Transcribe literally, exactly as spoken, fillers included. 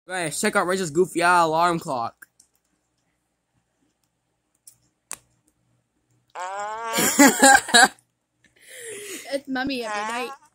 Guys, check out Rachel's goofy eye alarm clock. It's Mummy every night.